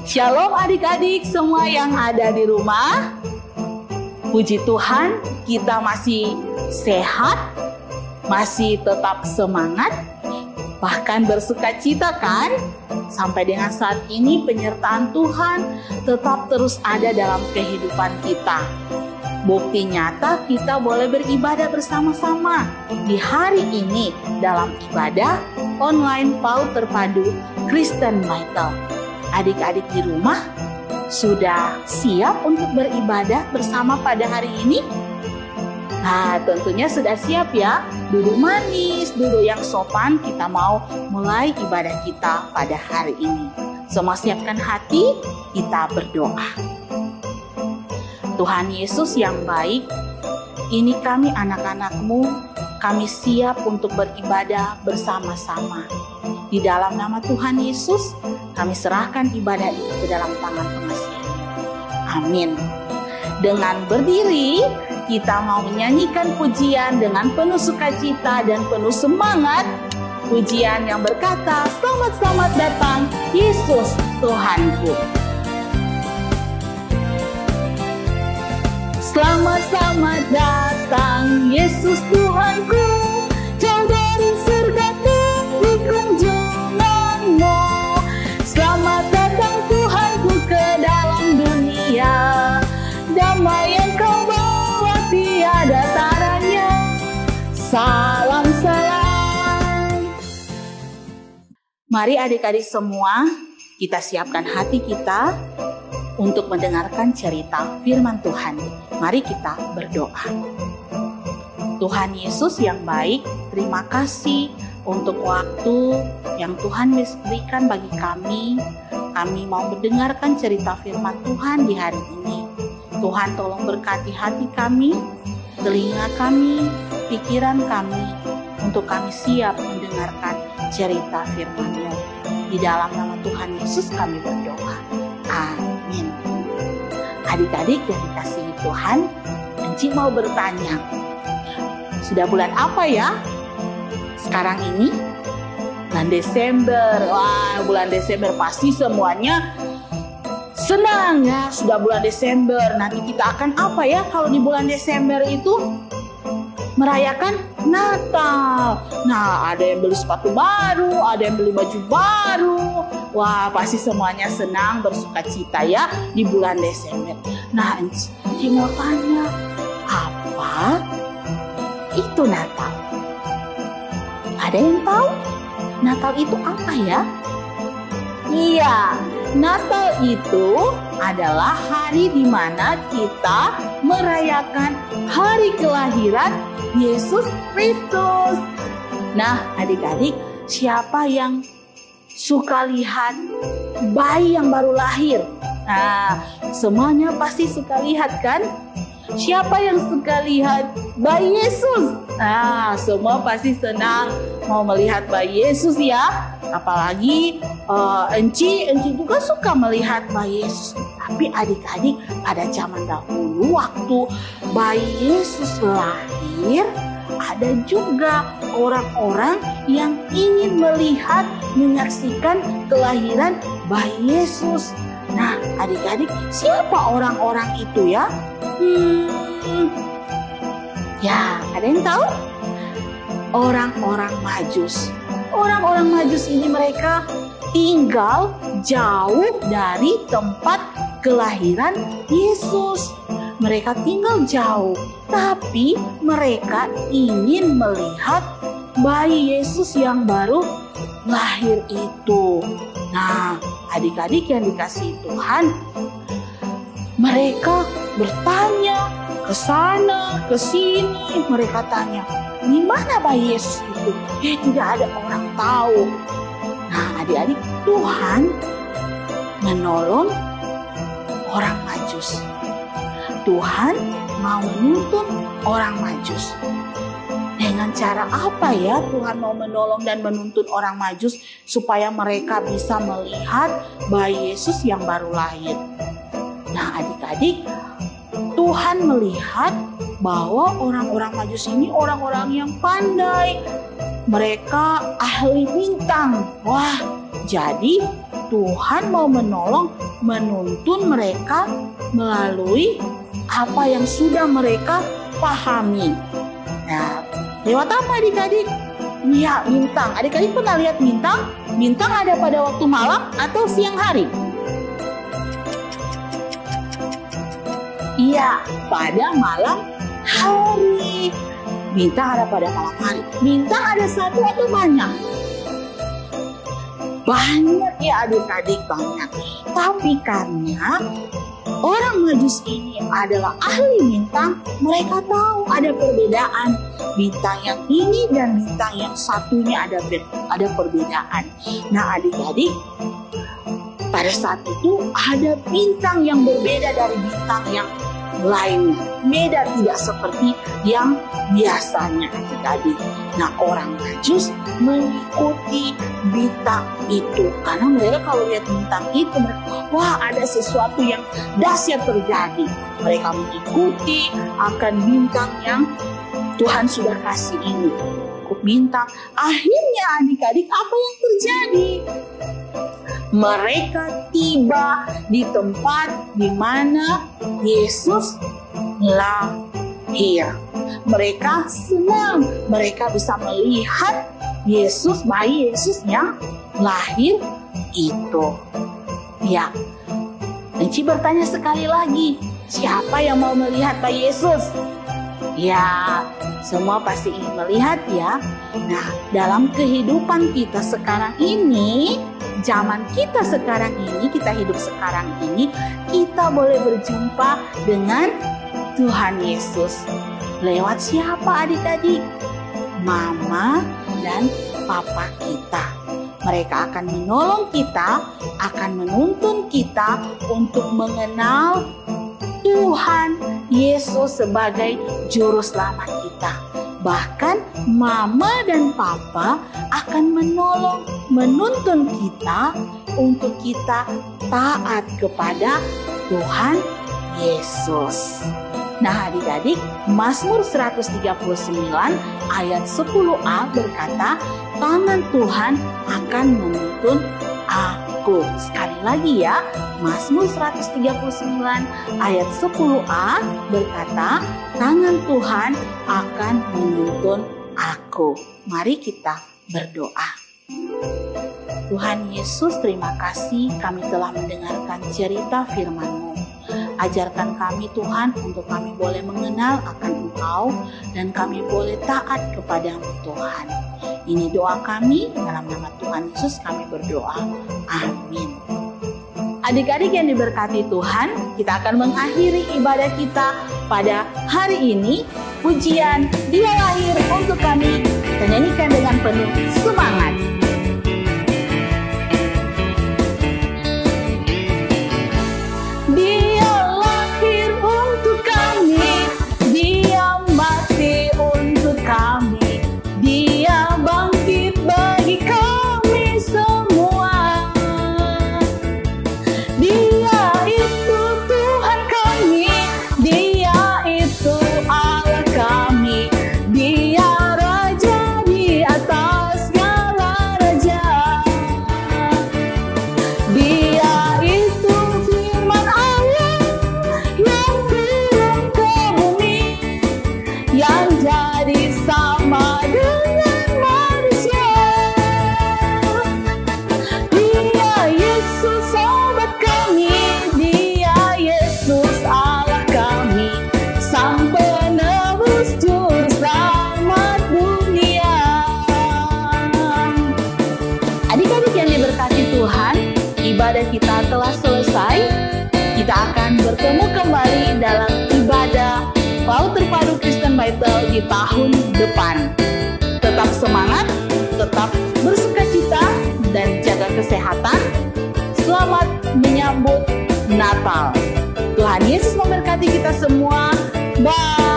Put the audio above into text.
Shalom adik-adik semua yang ada di rumah. Puji Tuhan, kita masih sehat, masih tetap semangat, bahkan bersukacita kan? Sampai dengan saat ini penyertaan Tuhan tetap terus ada dalam kehidupan kita. Bukti nyata kita boleh beribadah bersama-sama di hari ini dalam ibadah online PAUD Terpadu Kristen Vital. Adik-adik di rumah sudah siap untuk beribadah bersama pada hari ini? Nah, tentunya sudah siap ya. Duduk manis, duduk yang sopan, kita mau mulai ibadah kita pada hari ini. Semua siapkan hati, kita berdoa. Tuhan Yesus yang baik, ini kami anak-anak-Mu, kami siap untuk beribadah bersama-sama. Di dalam nama Tuhan Yesus, kami serahkan ibadah itu ke dalam tangan pengasihan. Amin. Dengan berdiri, kita mau menyanyikan pujian dengan penuh sukacita dan penuh semangat. Pujian yang berkata, selamat-selamat datang Yesus Tuhanku. Selamat-selamat datang Yesus Tuhanku, jauh dari surga tinggi kunjunganmu. Selamat datang Tuhanku ke dalam dunia, damai yang kau bawa tiada taranya. Salam salam. Mari adik-adik semua, kita siapkan hati kita untuk mendengarkan cerita firman Tuhan. Mari kita berdoa. Tuhan Yesus yang baik, terima kasih untuk waktu yang Tuhan berikan bagi kami. Kami mau mendengarkan cerita firman Tuhan di hari ini. Tuhan tolong berkati hati kami, telinga kami, pikiran kami, untuk kami siap mendengarkan cerita firman-Mu. Di dalam nama Tuhan Yesus kami berdoa. Amin. Adik-adik yang dikasihi Tuhan, Enci mau bertanya, sudah bulan apa ya? Sekarang ini? Bulan Desember. Wah, bulan Desember pasti semuanya senang ya, sudah bulan Desember. Nanti kita akan apa ya kalau di bulan Desember itu? Merayakan Natal. Nah, ada yang beli sepatu baru, ada yang beli baju baru. Wah, pasti semuanya senang, bersukacita ya di bulan Desember. Nah, Enci mau tanya, apa itu Natal? Ada yang tahu? Natal itu apa ya? Iya, Natal itu adalah hari di mana kita merayakan hari kelahiran Yesus Kristus. Nah, adik-adik, siapa yang suka lihat bayi yang baru lahir? Nah, semuanya pasti suka lihat kan? Siapa yang suka lihat bayi Yesus? Nah, semua pasti senang mau melihat bayi Yesus ya. Apalagi Enci juga suka melihat bayi Yesus. Tapi adik-adik, pada zaman dahulu waktu bayi Yesus lahir, ada juga orang-orang yang ingin melihat, menyaksikan kelahiran bayi Yesus. Nah, adik-adik, siapa orang-orang itu ya? Ya, ada yang tahu? Orang-orang Majus. Orang-orang Majus ini mereka tinggal jauh dari tempat kelahiran Yesus. Mereka tinggal jauh, tapi mereka ingin melihat bayi Yesus yang baru lahir itu. Nah, adik-adik yang dikasihi Tuhan, mereka bertanya ke sana, ke sini. Mereka tanya, di mana bayi Yesus itu? Tidak ada orang tahu. Nah, adik-adik, Tuhan menolong orang Majus. Tuhan mau menuntun orang Majus. Dengan cara apa ya Tuhan mau menolong dan menuntun orang Majus supaya mereka bisa melihat bayi Yesus yang baru lahir? Nah, adik-adik, Tuhan melihat bahwa orang-orang Majus ini orang-orang yang pandai. Mereka ahli bintang. Wah, jadi Tuhan mau menolong menuntun mereka melalui apa yang sudah mereka pahami. Nah, lewat apa adik-adik? Ya, bintang. Adik-adik pernah lihat bintang? Bintang ada pada waktu malam atau siang hari? Iya, pada malam hari. Bintang ada pada malam hari. Bintang ada satu atau banyak? Banyak ya adik-adik, banyak. Tapi karena orang Majus ini adalah ahli bintang, mereka tahu ada perbedaan. Bintang yang ini dan bintang yang satunya ada perbedaan. Nah adik-adik, pada saat itu ada bintang yang berbeda dari bintang yang lainnya. Beda, tidak seperti yang biasanya adik-adik. Nah orang Majus mengikuti bintang itu karena mereka kalau lihat bintang itu, wah ada sesuatu yang dahsyat terjadi. Mereka mengikuti akan bintang yang Tuhan sudah kasih ini. Ikut bintang. Akhirnya adik-adik, apa yang terjadi? Mereka tiba di tempat di mana Yesus lahir. Mereka senang, mereka bisa melihat Yesus, bayi Yesus yang lahir itu. Ya, Enci bertanya sekali lagi, siapa yang mau melihat bayi Yesus? Ya, semua pasti ingin melihat ya. Nah, dalam kehidupan kita sekarang ini, zaman kita sekarang ini, kita hidup sekarang ini, kita boleh berjumpa dengan Tuhan Yesus. Lewat siapa adik-adik? Mama dan papa kita. Mereka akan menolong kita, akan menuntun kita untuk mengenal Tuhan Yesus sebagai juru selamat kita. Bahkan mama dan papa akan menolong, menuntun kita untuk kita taat kepada Tuhan Yesus. Nah adik-adik, Mazmur 139 ayat 10a berkata, tangan Tuhan akan menuntun aku. Sekali lagi ya, Mazmur 139 ayat 10a berkata, tangan Tuhan akan menuntun aku. Mari kita berdoa. Tuhan Yesus, terima kasih kami telah mendengarkan cerita firman-Mu. Ajarkan kami Tuhan untuk kami boleh mengenal akan Engkau dan kami boleh taat kepada-Mu Tuhan. Ini doa kami, dalam nama Tuhan Yesus kami berdoa. Amin. Adik-adik yang diberkati Tuhan, kita akan mengakhiri ibadah kita pada hari ini. Pujian Dia lahir untuk kami, kita nyanyikan dengan penuh semangat. Ibadah kita telah selesai. Kita akan bertemu kembali dalam ibadah Paut Terpadu Kristen Baitel di tahun depan. Tetap semangat, tetap bersukacita, dan jaga kesehatan. Selamat menyambut Natal. Tuhan Yesus memberkati kita semua. Bye.